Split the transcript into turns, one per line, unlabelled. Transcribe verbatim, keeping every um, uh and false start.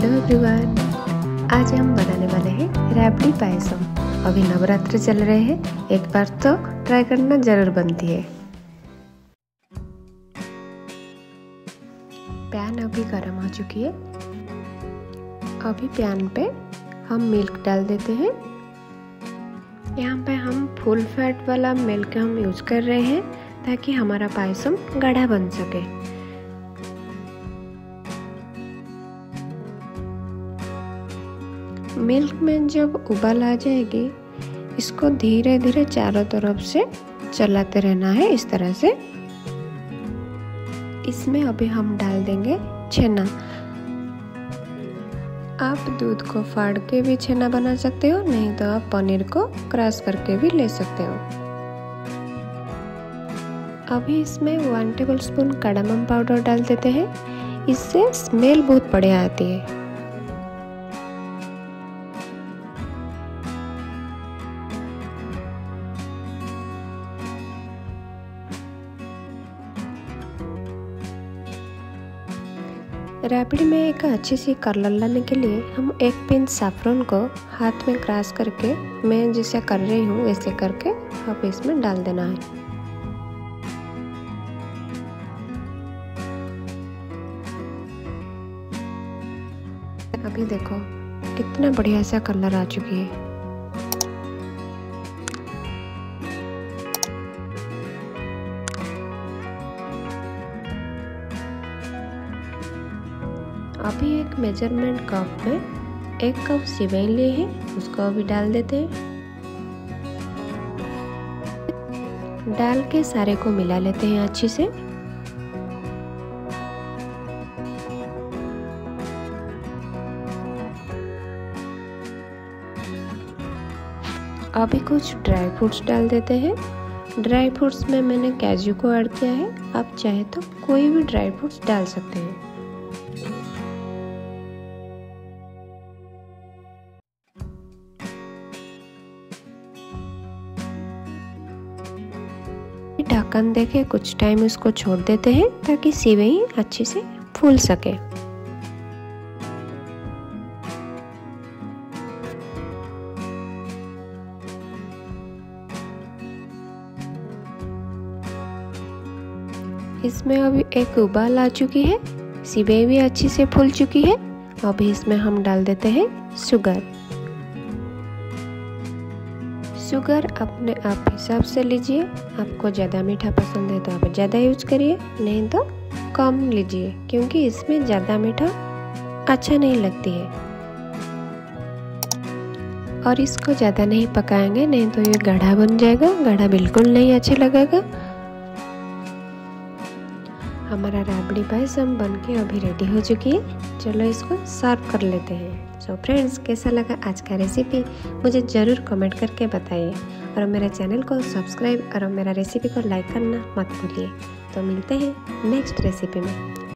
Hello everyone, आज हम बनाने वाले हैं राबड़ी पायसम। अभी नवरात्र चल रहे हैं, एक बार तो ट्राई करना जरूर बनती है। पैन अभी गर्म हो चुकी है। अभी पैन पे हम मिल्क डाल देते हैं। यहाँ पे हम फुल फैट वाला मिल्क हम यूज कर रहे हैं ताकि हमारा पायसम गाढ़ा बन सके। मिल्क में जब उबाल आ जाएगी, इसको धीरे धीरे चारों तरफ से चलाते रहना है, इस तरह से। इसमें अभी हम डाल देंगे छेना। आप दूध को फाड़ के भी छेना बना सकते हो, नहीं तो आप पनीर को क्रश करके भी ले सकते हो। अभी इसमें one tablespoon cardamom powder डाल देते हैं। इससे स्मेल बहुत बढ़िया आती है। राबड़ी में एक अच्छी सी कलर लाने के लिए हम एक पिंच सैफरन को हाथ में क्रश करके, मैं जैसे कर रही हूँ वैसे करके अब इसमें डाल देना है। अभी देखो कितना बढ़िया सा कलर आ चुकी है। अभी एक मेजरमेंट कप में एक कप सेवई लिए हैं, उसको अभी डाल देते हैं। डाल के सारे को मिला लेते हैं अच्छे से। अभी कुछ ड्राई फ्रूट्स डाल देते हैं। ड्राई फ्रूट्स में मैंने काजू को ऐड किया है, आप चाहे तो कोई भी ड्राई फ्रूट्स डाल सकते हैं। ढक्कन देके कुछ टाइम इसको छोड़ देते हैं ताकि सेवई अच्छे से फूल सके। इसमें अभी एक उबाल आ चुकी है, सेवई भी अच्छी से फूल चुकी है। अभी इसमें हम डाल देते हैं शुगर। शुगर अपने आप हिसाब से लीजिए। आपको ज़्यादा मीठा पसंद है तो आप ज़्यादा यूज करिए, नहीं तो कम लीजिए, क्योंकि इसमें ज़्यादा मीठा अच्छा नहीं लगती है। और इसको ज़्यादा नहीं पकाएंगे, नहीं तो ये गाढ़ा बन जाएगा, गाढ़ा बिल्कुल नहीं अच्छा लगेगा। हमारा राबड़ी पायसम बनके अभी रेडी हो चुकी है। चलो इसको सर्व कर लेते हैं। सो फ्रेंड्स, कैसा लगा आज का रेसिपी मुझे ज़रूर कमेंट करके बताइए, और मेरे चैनल को सब्सक्राइब और मेरा रेसिपी को लाइक करना मत भूलिए। तो मिलते हैं नेक्स्ट रेसिपी में।